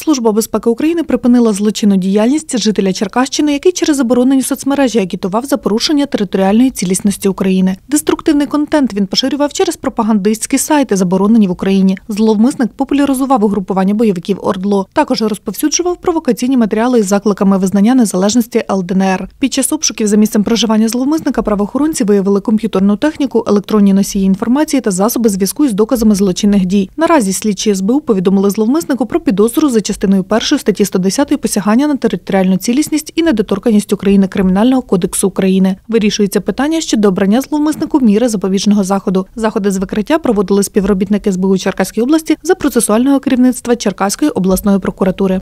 Служба безпеки України припинила злочинну діяльність жителя Черкащини, який через заборонені соцмережі агітував за порушення територіальної цілісності України. Деструктивний контент він поширював через пропагандистські сайти, заборонені в Україні. Зловмисник популяризував угрупування бойовиків ОРДЛО. Також розповсюджував провокаційні матеріали із закликами визнання незалежності ЛДНР. Під час обшуків за місцем проживання зловмисника правоохоронці виявили комп'ютерну техніку, електронні носії інформації та засоби зв'язку із доказами злочинних дій. Наразі слідчі СБУ повідомили зловмиснику про підозру за частиною 1 статті 110 посягання на територіальну цілісність і недоторканність України Кримінального кодексу України. Вирішується питання щодо обрання зловмиснику міри запобіжного заходу. Заходи з викриття проводили співробітники СБУ Черкаської області за процесуального керівництва Черкаської обласної прокуратури.